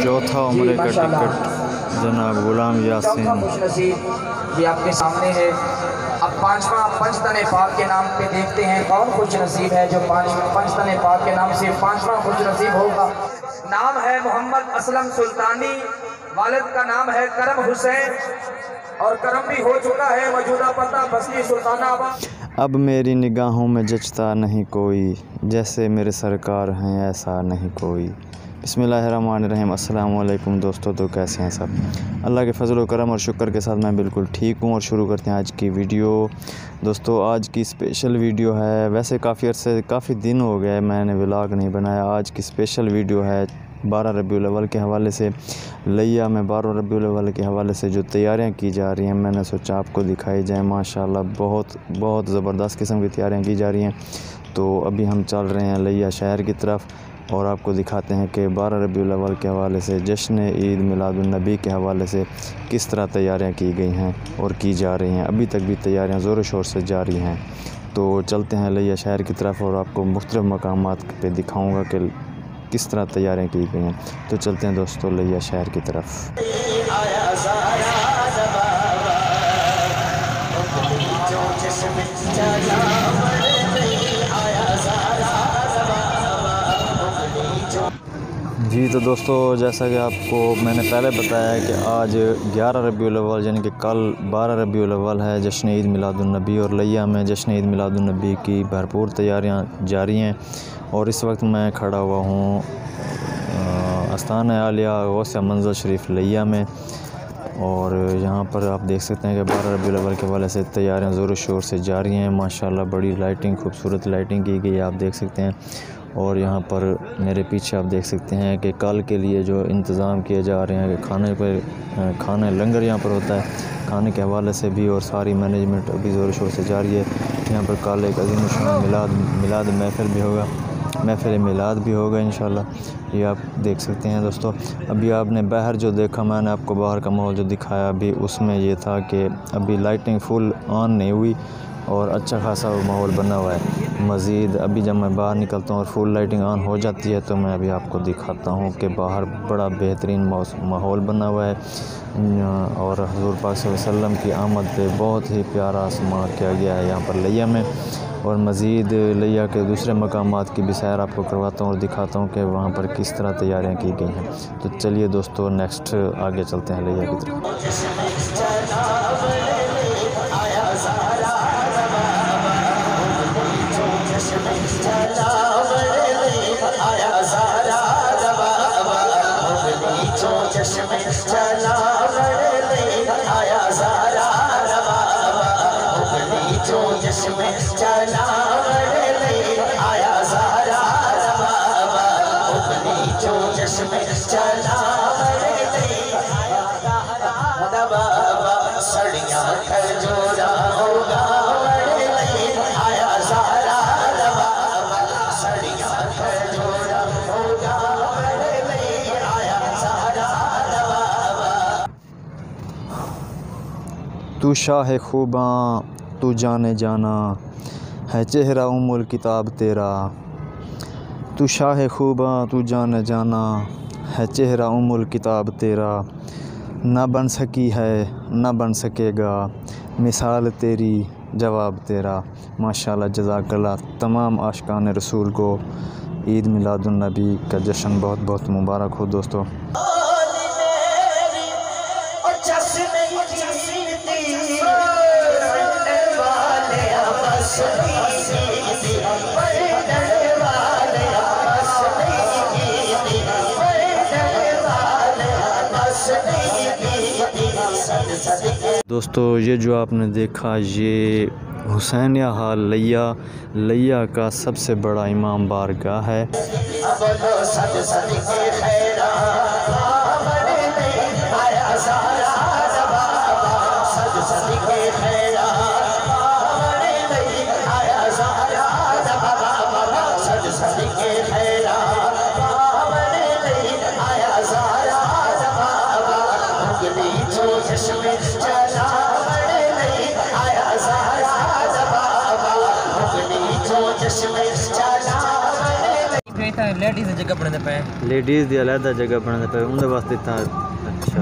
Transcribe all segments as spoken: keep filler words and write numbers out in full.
चौथा उम्र का टिकट जनाब गुलाम यासीन ये आपके सामने है। अब पांचवा पंचतन पाक के नाम पे देखते हैं कौन खुश नसीब है जो पांच पंचतन पाक के नाम से पांचवा खुश नसीब होगा। नाम है मोहम्मद असलम सुल्तानी, वालिद का नाम है करम हुसैन और करम भी हो चुका है। मौजूदा पता बस्ती सुल्तानाबाद। अब मेरी निगाहों में जचता नहीं कोई, जैसे मेरे सरकार हैं ऐसा नहीं कोई। बिस्मिल्लाहिर्रहमानिर्रहीम। अस्सलाम वालेकुम दोस्तों, तो कैसे हैं सब? अल्लाह के फजल व करम और शुक्र के साथ मैं बिल्कुल ठीक हूँ। और शुरू करते हैं आज की वीडियो। दोस्तों आज की स्पेशल वीडियो है। वैसे काफ़ी अरसे काफ़ी दिन हो गए मैंने व्लॉग नहीं बनाया। आज की स्पेशल वीडियो है बारह रबीउल अव्वल के हवाले से। लिया में बारह रबीउल अव्वल के हवाले से जो तैयारियां की जा रही हैं, मैंने सोचा आपको दिखाई जाए। माशाल्लाह बहुत बहुत ज़बरदस्त किस्म की तैयारियां की जा रही हैं। तो अभी हम चल रहे हैं लिया शहर की तरफ और आपको दिखाते हैं कि बारह रबीउल अव्वल के हवाले से जश्न ईद मिलादुन नबी के हवाले से किस तरह तैयारियां की गई हैं और की जा रही हैं। अभी तक भी तैयारियां ज़ोर शोर से जारी हैं। तो चलते हैं लिया शहर की तरफ और आपको मुख्तलिफ़ मकामात पे दिखाऊँगा कि किस तरह तैयारियां की गई हैं। तो चलते हैं दोस्तों लिया शहर की तरफ। जी तो दोस्तों जैसा कि आपको मैंने पहले बताया है कि आज ग्यारह रबीउल अव्वल यानी कि कल बारह रबीउल अव्वल है, जश्न ईद मिलादुन नबी। और लिया में जश्न ईद मिलादुन नबी की भरपूर तैयारियां जारी हैं। और इस वक्त मैं खड़ा हुआ हूँ आस्थान आलिया गौसिया मंज़िल शरीफ लिया में। और यहाँ पर आप देख सकते हैं कि बारह रबीउल अव्वल के हवाले से तैयारियां ज़ोर शोर से जारी हैं। माशाल्लाह बड़ी लाइटिंग खूबसूरत लाइटिंग की गई है, आप देख सकते हैं। और यहाँ पर मेरे पीछे आप देख सकते हैं कि कल के लिए जो इंतज़ाम किए जा रहे हैं कि खाने पर खाने लंगर यहाँ पर होता है, खाने के हवाले से भी और सारी मैनेजमेंट अभी ज़ोर शोर से जारी है। यहाँ पर कल एक अज़ीम शान मिलाद मिलाद महफ़िल भी होगा, महफ़िल मिलाद भी होगा इंशाल्लाह। ये आप देख सकते हैं दोस्तों। अभी आपने बाहर जो देखा, मैंने आपको बाहर का माहौल जो दिखाया अभी, उसमें ये था कि अभी लाइटिंग फुल ऑन नहीं हुई और अच्छा खासा माहौल बना हुआ है। मज़ीद अभी जब मैं बाहर निकलता हूँ और फुल लाइटिंग ऑन हो जाती है तो मैं अभी आपको दिखाता हूँ कि बाहर बड़ा बेहतरीन माहौल बना हुआ है। और हुज़ूर पाक सल्लल्लाहु अलैहि वसल्लम की आमद पे बहुत ही प्यारा आसमां किया गया है यहाँ पर लिया में। और मज़ीद लिया के दूसरे मकामात की भी सैर आपको करवाता हूँ और दिखाता हूँ कि वहाँ पर किस तरह तैयारियाँ की गई हैं। तो चलिए दोस्तों नेक्स्ट आगे चलते हैं लिया की तरफ। तू शाह खूबां तू जाने जाना है चेहरा उम्मुल किताब तेरा। तू शाह खूबां तू जाने जाना है चेहरा उम्मुल किताब तेरा। ना बन सकी है ना बन सकेगा मिसाल तेरी जवाब तेरा। माशाल्लाह जज़ाकल्लाह। तमाम आशिकान रसूल को ईद मिलादुन नबी का जश्न बहुत बहुत मुबारक हो दोस्तों। दोस्तों ये जो आपने देखा ये हुसैनिया हाल लिया लिया का सबसे बड़ा इमाम बारगाह है। लेडीज़ की जगह बनते पे लेडीज़ की अलहदा जगह बनते पे उनके वास्ते था। अच्छा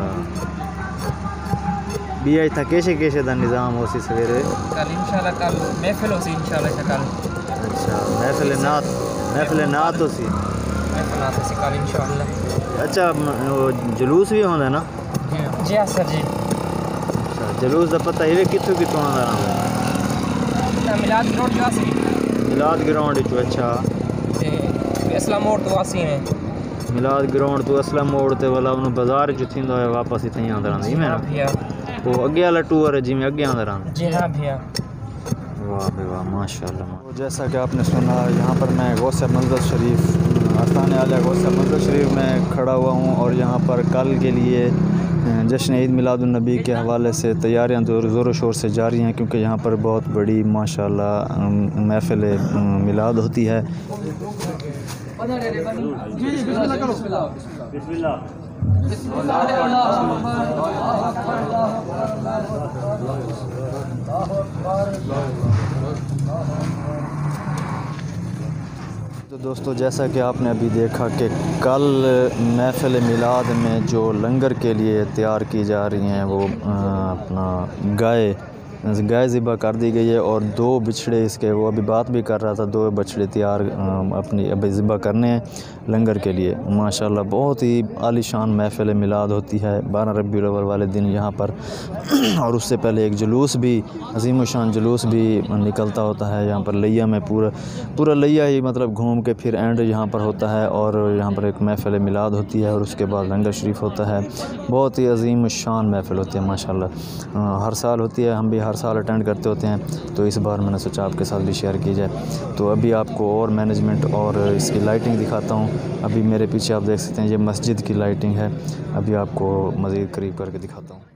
भी अज था केशे केशे का निज़ाम हो सी सवेरे कल इंशाल्लाह कल महफिल हो सी इंशाल्लाह कल। अच्छा महफिल नात महफिल नात हो सी महफिल नात हो सी कल इंशाल्लाह। अच्छा वो जुलूस भी होंदा ना? जी हाँ सर जी। अच्छा जुलूस का पता है कितों कितों आंदा रहा मिलाद ग्राउंड जो आसी मिलाद ग्राउंड चो। अच्छा असला मोड़ तो आसी है मिलाद ग्राउंड तो असला मोड़ ते वाला उन बाजार जो थींदो है वापस इतने ही आंदा रहा मैं ना भैया वो अगे वाला टूर है जिमें अगे आंदा रहा। जी हाँ भैया। वाह भाई वाह माशाल्लाह। तो जैसा कि आपने सुना यहाँ पर मैं गौसे मंज़र शरीफ आस्थान आलिया गौसे मंज़र शरीफ में खड़ा हुआ हूँ और यहाँ पर कल के लिए जश्न ईद मिलादुन्नबी के हवाले से तैयारियाँ ज़ोर शोर से जारी हैं क्योंकि यहाँ पर बहुत बड़ी माशाल्लाह महफ़िल मिलाद होती है। तो दोस्तों जैसा कि आपने अभी देखा कि कल महफ़िल मिलाद में जो लंगर के लिए तैयार की जा रही हैं वो अपना गाय गाय ज़िबा कर दी गई है और दो बछड़े इसके वो अभी बात भी कर रहा था दो बछड़े तैयार अपनी अभी ज़िबा करने हैं लंगर के लिए। माशाल्लाह बहुत ही आलीशान महफ़िल मिलाद होती है बारह रबीउल अव्वल वाले दिन यहाँ पर और उससे पहले एक जुलूस भी अज़ीम शान जुलूस भी निकलता होता है यहाँ पर लैया में पूरा पूरा लैया ही मतलब घूम के फिर एंड यहाँ पर होता है और यहाँ पर एक महफ़िल मिलाद होती है और उसके बाद लंगर शरीफ होता है। बहुत ही अज़ीम शान महफ़िल होती है माशाल्लाह हर साल होती है हम भी हर साल अटेंड करते होते हैं तो इस बार मैंने सोचा आपके साथ भी शेयर की जाए। तो अभी आपको और मैनेजमेंट और इसकी लाइटिंग दिखाता हूँ। अभी मेरे पीछे आप देख सकते हैं ये मस्जिद की लाइटिंग है। अभी आपको मज़ीद करीब करके दिखाता हूँ।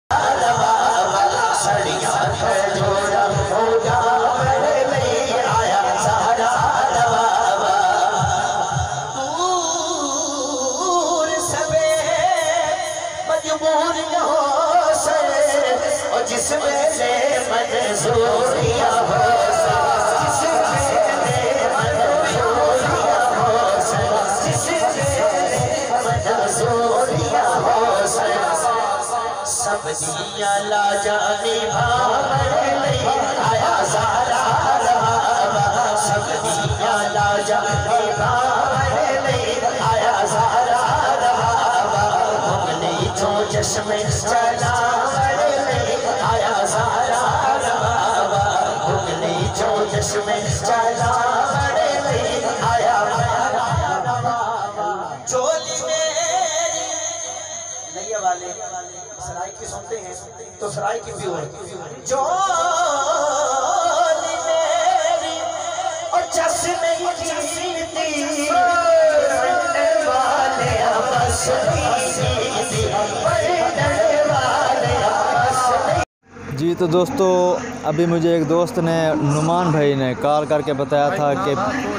सबदिया ला जाने आया सारा सबदिया ला जाने आया सारा हमने जो चश्मे चला आया सारा हमने जो चश्मे चला आया चोली में वाले सराय की सुनते हैं तो सराय की भी जो और चश्मे जी तो दोस्तों अभी मुझे एक दोस्त ने नुमान भाई ने कॉल करके बताया था कि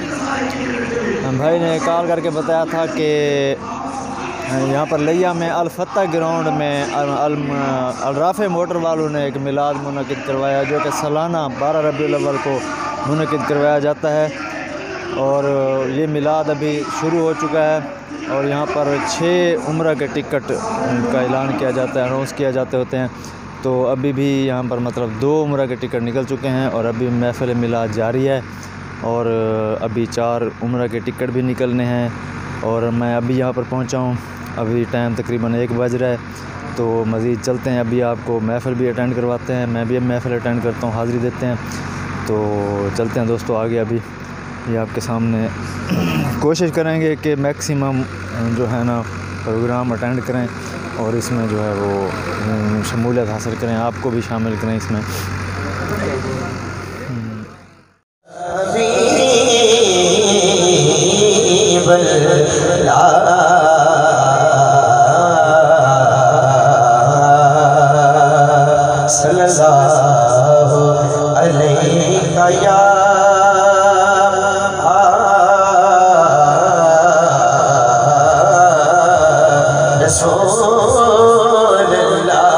भाई ने कॉल करके बताया था कि यहाँ पर लैया में अलफत्ता ग्राउंड में अलराफ़े मोटर वालों ने एक मिलाद मुनक़िद करवाया जो कि सालाना बारह रबीउल अव्वल को मुनक़िद करवाया जाता है और ये मिलाद अभी शुरू हो चुका है और यहाँ पर छः उम्र के टिकट का ऐलान किया जाता है अनाउंस किया जाते होते हैं। तो अभी भी यहाँ पर मतलब दो उम्र के टिकट निकल चुके हैं और अभी महफ़िल मिलाद जारी है और अभी चार उम्र के टिकट भी निकलने हैं और मैं अभी यहाँ पर पहुँचा हूँ। अभी टाइम तकरीबन एक बज रहा है तो मज़ीद चलते हैं। अभी आपको महफ़िल भी अटेंड करवाते हैं मैं भी अब महफ़िल अटेंड करता हूँ हाज़िरी देते हैं तो चलते हैं दोस्तों आगे। अभी ये आपके सामने कोशिश करेंगे कि मैक्सिमम जो है ना प्रोग्राम अटेंड करें और इसमें जो है वो शमूलियत हासिल करें आपको भी शामिल करें इसमें। सल्लल्लाहु अलैहि या रसूलल्लाह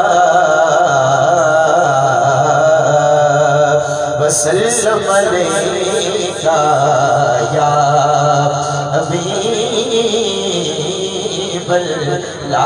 वसल्लम अलैका या हबीब वल्ला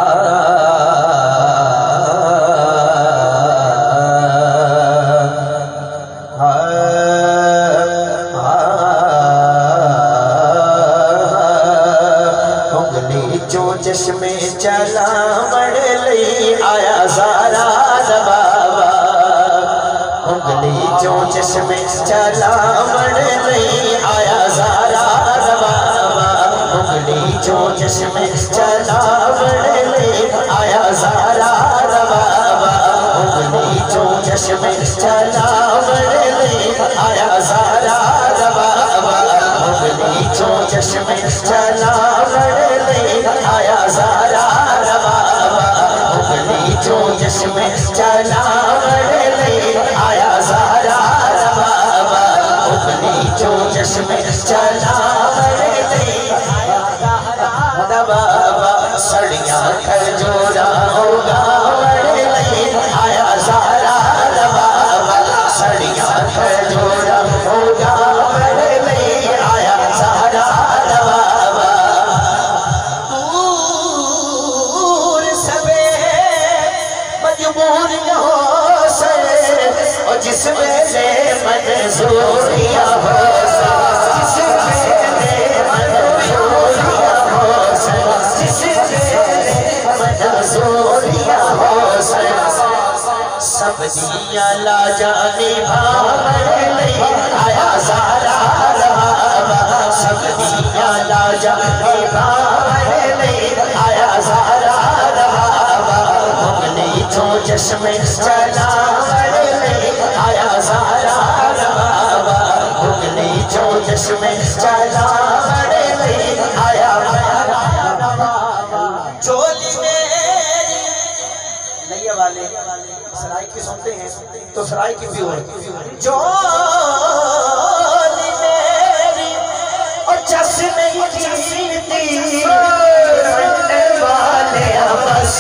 चश्मे चला मड़ लई आया सारा बाबा उंगली चो चश्मे चला मड़ लई आया सारा बाबा उंगली चो चश्मे चला मड़ लई आया सारा बाबा उंगली चो चश्मे चला मड़ लई आया सारा बाबा उंगली चो चश्मे चला मड़ लई आया सारा बाबा उंगली चो चश्मे चला मड़ लई आया सारा बाबा उंगली चो चश्मे चला मड़ लई आया सारा बाबा सड़िया खजूरा होगा मड़ लई आया सारा बाबा सड़िया खजूरा होगा मड़ लई आया सारा बाबा मजबूर न हो सके और जिस वेले मंजूरिया हो जिस वेले मंजूरिया हो जिस वेले मंजूरिया हो सब दिया ला जाने भावड़ नहीं आया सारा बाबा सब दिया ला जाने भावड़ नहीं आया सारा बाबा उंगली चो चश्मे चला मड़ लई आया सारा बाबा उंगली चो चश्मे चला मड़ लई आया चोली मेरी लैया वाले सराय की सुनते हैं तो सराय की भी चोली मेरी और चश्मे की वाले बस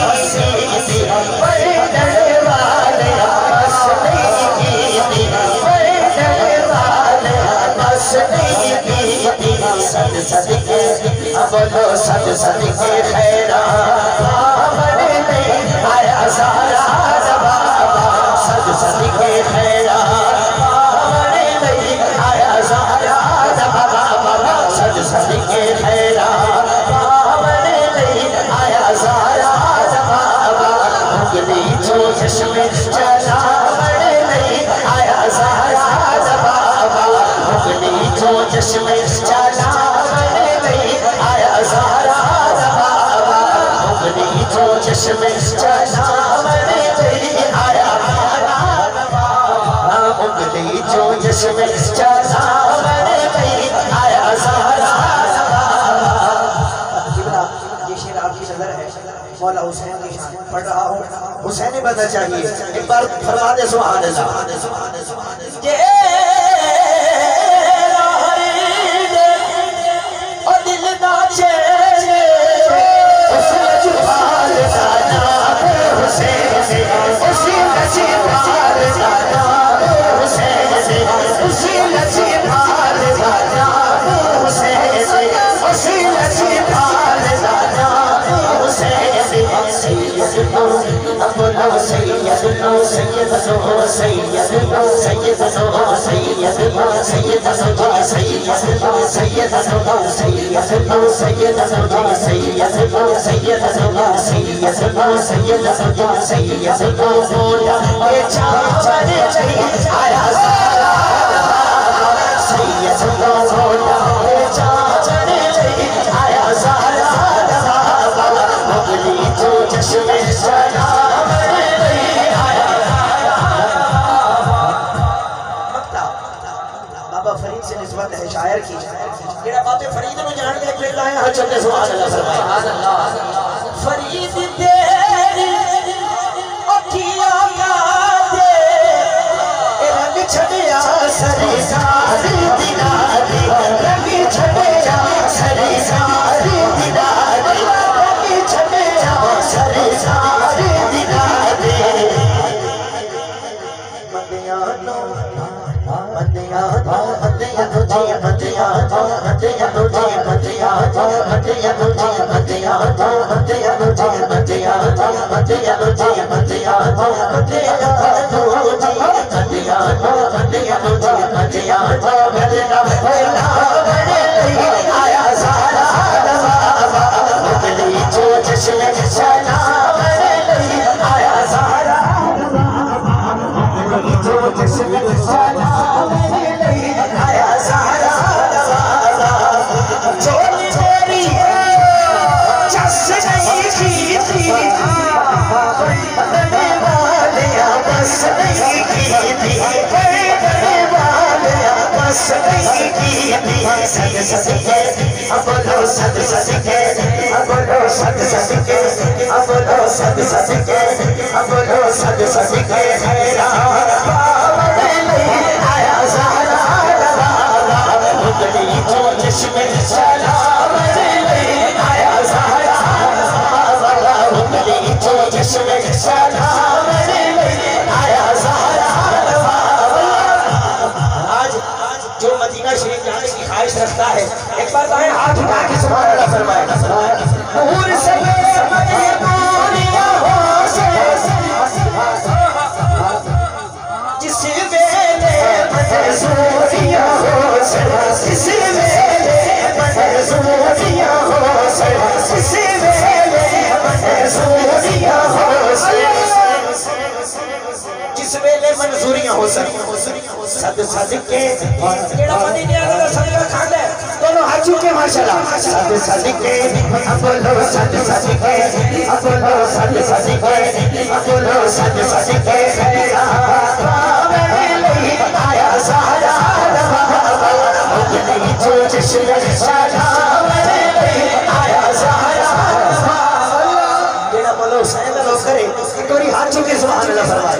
सद सद के बोलो सद सद के खैरा मड़ लई आया सारा बाबा सद सद के खैरा मड़ लई आया सारा बाबा सद सद के खैरा मड़ लई आया सारा बाबा उंगली चो चश्मे चला मड़ लई आया सारा बाबा उंगली चो चश्मे चला मड़ लई आया सारा बाबा उंगली चो चश्मे चला मड़ लई आया उंगली चो चश्मे चला मड़ लई आया सारा ये शेर आपकी नजर है मौला हुसैन की शान पढ़ रहा हूँ हुसैन बनना चाहिए एक बार फरमा दे सुभान अल्लाह ये और दिल नाचे उसे जुबान जाना हुसैन उसी नसीब हाल जाना हुसैन उसी नसीब हाल जाना हुसैन उसी नसीब हाल जाना हुसैन सैयद नो बोलो Syed no Syed no Syed no Syed no Syed no Syed no Syed no Syed no Syed no Syed no Syed no Syed no Syed no Syed no Syed no बोला ये चाचर चाहिए आया सारा सैयद नो बोला ये चाचर चाहिए आया सारा उंगली चो चश्मे चला मड़ लई आया बाबा फरीद से निस्बत है शायर की जेड़ा बातें फरीद नु जान के फिर लाए हां चले सुभान अल्लाह सुभान अल्लाह फरीद तेरी अखियां यादे ए रंग छड़िया सरी सारी दिना दे रंग छड़िया सरी सारी दिना दे रंग छड़िया सरी सारी दिना दे मंदिया नो मंदिया नो रखता है एक बार दाएं हाथ उठा के सुभान अल्लाह फरमाएगा नूर से जिस वेले मंसूरियां हो जिस वेले मंसूरियां हो जिस वेले मंसूरियां हो जिस वेले मंजूरियां हो सद सद के केड़ा मदीने वाला सदका खांदा है दोनों हाथ चुके माशाल्लाह सद सद के बोलो सद सद के बोलो सद सद के बोलो सद सद के आया सहारा मुगली जो जश्न साला आया सहारा केड़ा बोलो सैदा लो करे तोरी हाथ चुके सुभान अल्लाह फरमाए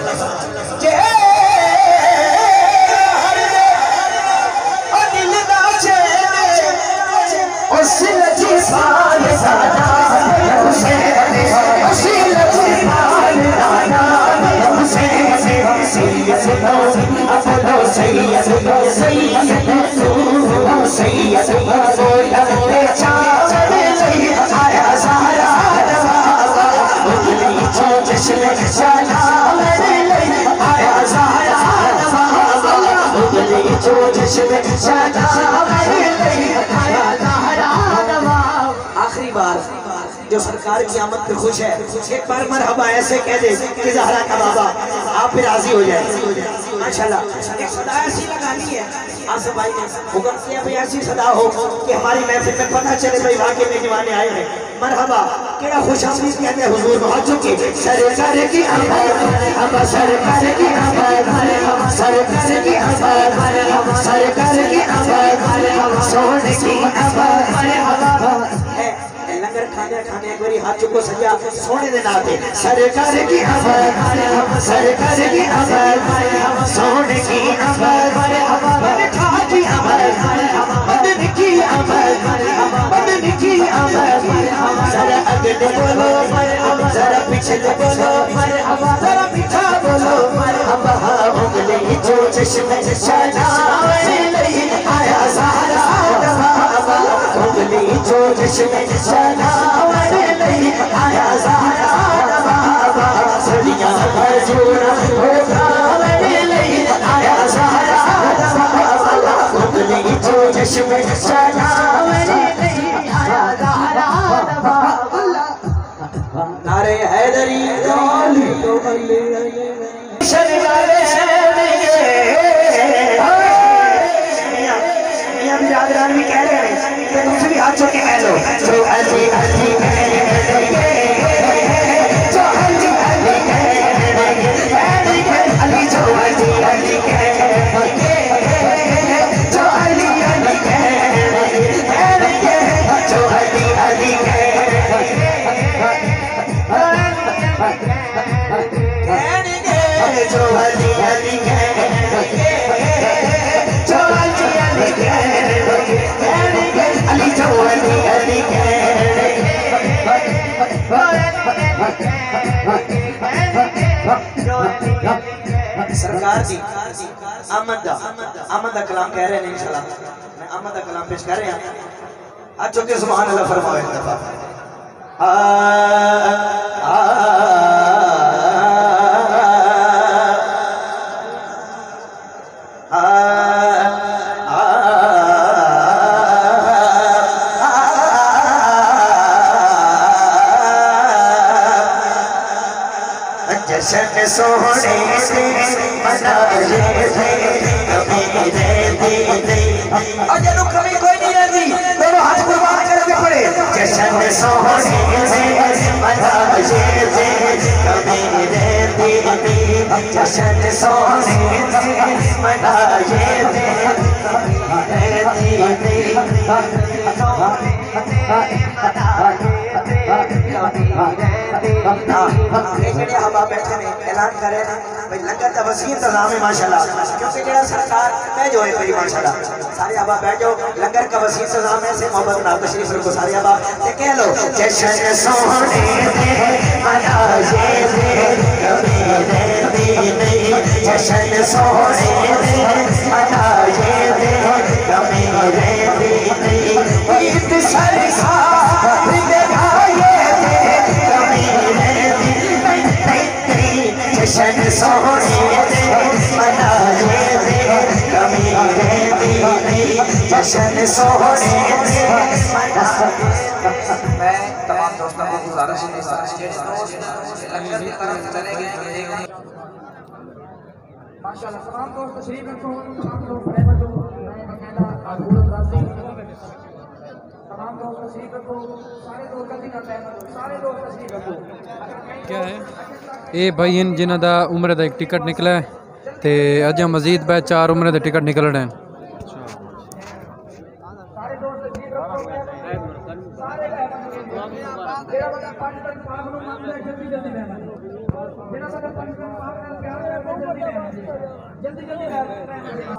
आखिरी बार जो सरकार की आमद पे खुश है एक बार मरहबा ऐसे कह दे कि ज़हरा का बाबा आप भी राजी हो जाए माशाल्लाह। एक सदा ऐसी लगानी है आसिफ भाई ने हुक्म किया भाई ऐसी सदा हो कि हमारी महफिल में पता चले भाई वाकई में दीवाने आए हैं मरहबा केड़ा खुशामदीद कहते हैं हुजूर बहुत चुके सरकार की आमद हम सरकार की आमद सरकार की आमद सरकार की आमद सोने की आमद लंगर खाने खाने एक बारी हाथ चुको सजा सोने दे नाते सरकार की आमद सरकार की आमद सोने की आमद खा की आमद बदन की आमद बदन की आमद जरा आगे बोलो जरा पीछे बोलो जरा पीछे बोलो हम उंगली जो चश्म शाना आया सहारा उंगली जो चश्म शाना आया सहारा सदियां मजूर होगा आया सहारा उंगली जो चश्म शाना नारे हैदरी बिरादरान भी कह रहे हैं तो तुमसे भी हाथ चुके कह लो जो अली अली जो अली अली अली जो अली अली जो अली अली जो अली अली जो अली अली जो अली अली अली जो अली अली सरकार दी आमद दा आमद दा कलाम कह रहे हैं इंशाल्लाह मैं आमद दा कलाम पेश कर रहे हैं आज चुके सुभान अल्लाह फरमाओ एक दफा आ आ जश्न सोहने से मनाए थे कभी रहती नहीं और जब कभी कोई नहीं रहती दोनों हाथ कुर्बान करके पड़े जश्न सोहने से मनाए थे कभी रहती नहीं जश्न सोहने से मनाए थे कभी रहती नहीं हवा बैठे ने ऐलान करे ना भाई लंगर का वसी इंतजाम है माशाल्लाह क्योंकि जेड़ा सरकार मैं जो है भाई माशाल्लाह सारे हवा बैठ जाओ लंगर का वसी इंतजाम है से मोहब्बत नाम तशरीफ रखो सारे हवा ते कह लो जश्न सोहने दे मनाए दे कभी रहती नहीं जश्न सोहने दे मनाए दे कभी रहती नहीं ईद सरकार दिखाए दे कभी रहती जश्न सोहने दे मनाए दे कभी रहती नहीं जश्न सोहने दे मनाए मैं तमाम दोस्तों को गुजारिश है लंगर की तरफ चले गए माशाल्लाह तमाम दोस्त तशरीफ रखो तमाम दोस्त रहमत हो मैं अकेला आजूल राजी तमाम दोस्त तशरीफ रखो सारे दोस्त गलती करते हैं सारे दोस्त तशरीफ रखो क्या है ये भाई इन जिन्हों का उम्र का एक टिकट निकला है तो अज मजीद बाय चार उम्र के टिकट निकल रहे हैं सारे दोस्त तशरीफ रखो सारे तेरा बंदा पांच तक पाक नु मान ले जल्दी जल्दी मेहमान तेरा बंदा पांच तक पाक नाल प्यार है जल्दी मेहमान जल्दी जल्दी मेहमान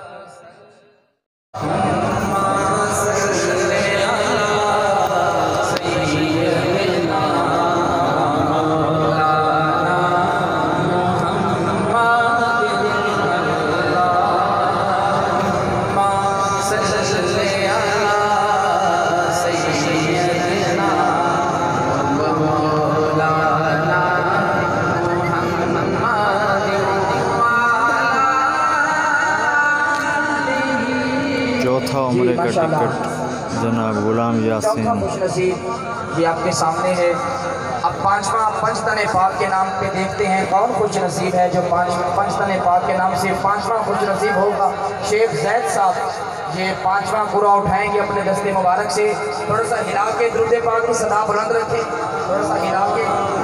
चौथा उम्र का टिकट जनाब गुलाम यासीन ये आपके सामने है। अब पांचवा पंचतन पाक के नाम पे देखते हैं कौन खुश नसीब है जो पांच पंचतन पाक के नाम से पांचवा खुश नसीब होगा। शेख जैद साहब ये पांचवा पूरा उठाएंगे अपने दस्ते मुबारक से। थोड़ा सा हिला के दुरूद पाक की सदा बुलंद रखें, थोड़ा सा हिला के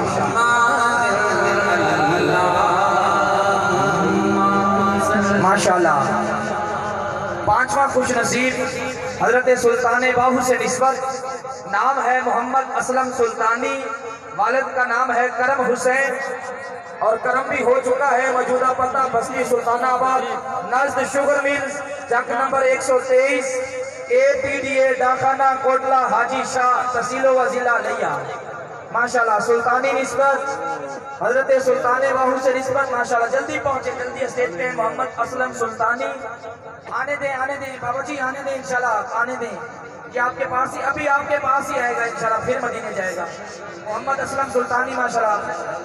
माशाल्लाह। पांचवा खुश नसीब हजरत सुल्तान बाहू से निस्बत, नाम है मोहम्मद असलम सुल्तानी, वालिद का नाम है करम हुसैन और करम भी हो चुका है। मौजूदा पता बस्ती सुल्तानाबाद नज़द शुगर मिल चक नंबर एक सौ तेईस ए पी डी ए डाखाना कोटला हाजी शाह तहसील व जिला लिया। माशाल्लाह सुल्तानी निस्बत हजरत सुल्तान बाहू से निस्बत माशाल्लाह। जल्दी पहुंचे, जल्दी स्टेज पे मोहम्मद असलम सुल्तानी। आने दें आने दें बाबा जी, आने दें इंशाल्लाह, आने दें। ये आपके पास ही अभी आपके पास ही आएगा इंशाल्लाह, फिर मदीने जाएगा। मोहम्मद असलम सुल्तानी माशाल्लाह।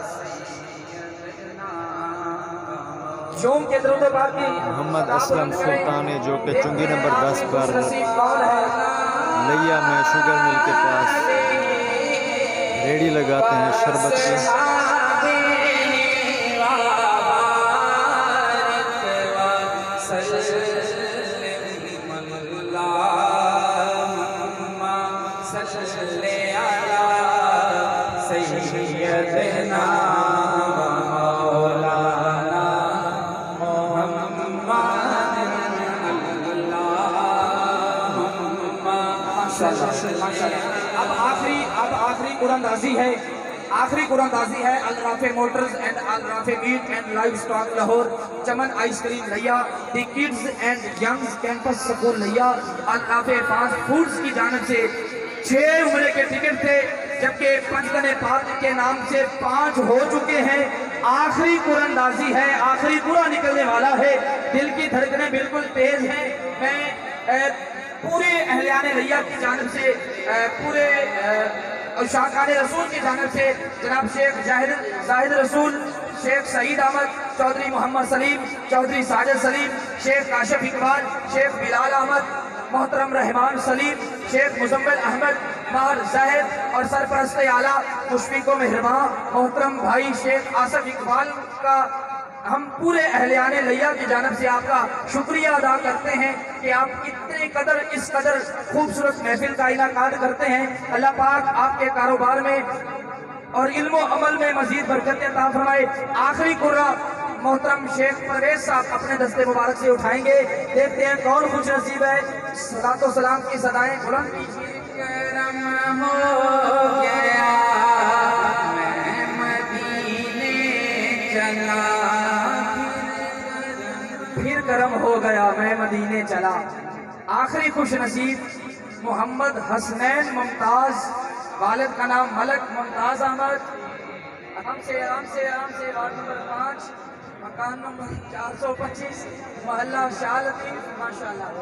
जोम के दरूद पाक की मोहम्मद असलम सुल्तानी जो कि चुंगी नंबर दस पर लिया में शुगर मिल के पास रेडी लगाते हैं शरबत की। अब आखिरी अब आखिरी कुरानदाजी है, आखिरी कुरानदाजी है। Al-Rafay motors and Al-Rafay meat and live stock Lahore, Chaman ice cream Layyah, the kids and youngs campus school Layyah, Al-Rafay fast foods की जानिब से छह उम्र के टिकट थे, जबकि पंचतन पाक के नाम से पांच हो चुके हैं। आखिरी कुरंदाजी है, आखिरी पूरा निकलने वाला है। दिल की धड़कनें बिल्कुल तेज हैं। मैं ए, पूरे अहलियाने रैया की जानिब से, ए, पूरे शाहकाने रसूल की जानिब से जनाब शेख जाहिद जाहिद रसूल, शेख सईद अहमद, चौधरी मोहम्मद सलीम, चौधरी साजिद सलीम, शेख काशिफ इकबाल, शेख बिलाल अहमद, मोहतरम रहमान सलीम, शेख मुजम्मिल अहमद, मार जाहिद और सरपरस्त आला मुशफिको मेहरबान मोहतरम भाई शेख आसफ इकबाल का हम पूरे अहलियाने लैया की जानब से आपका शुक्रिया अदा करते हैं कि आप इतने कदर इस कदर खूबसूरत महफिल का इनाकाद करते हैं। अल्लाह पाक आपके कारोबार में और इल्म अमल में मजीद बरकत अता फरमाए। आखिरी कुर्रा मोहतरम शेख परवेज साहब अपने दस्ते मुबारक से उठाएंगे। देखते हैं कौन खुश नसीब है। सलातो सलाम की सदाएं बुलंद कीजिए। फिर करम हो गया मैं मदीने चला। आखिरी खुश नसीब मोहम्मद हसनैन मुमताज, वालिद का नाम मलक मुमताज अहमद। आराम से आराम से आराम से वार्ड नंबर पाँच, मकान नंबर चार सौ पच्चीस, मोहल्ला शाह लतीफ। माशाल्लाह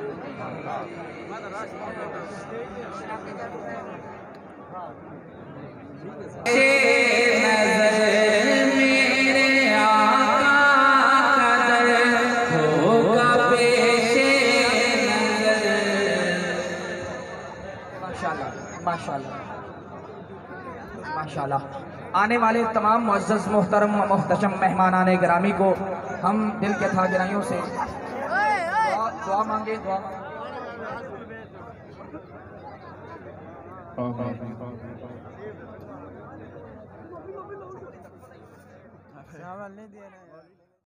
माशाल्लाह माशाल्लाह। आने वाले तमाम मुअज़्ज़ज़ मोहतरम मोहतशम मेहमानाने गिरामी को हम दिल के था गिराइयों से दुआ, दुआ मांगे दुआ नहीं दिया